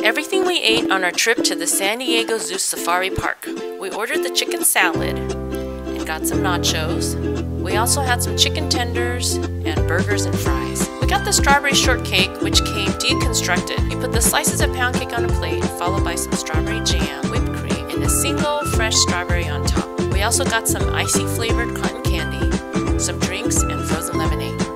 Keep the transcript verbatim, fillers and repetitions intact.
everything we ate on our trip to the San Diego Zoo Safari Park. We ordered the chicken salad and got some nachos. We also had some chicken tenders and burgers and fries. We got the strawberry shortcake, which came deconstructed. You put the slices of pound cake on a plate, followed by some strawberry jam, whipped cream, and a single fresh strawberry on top. We also got some ICEE flavored cotton candy, some drinks, and frozen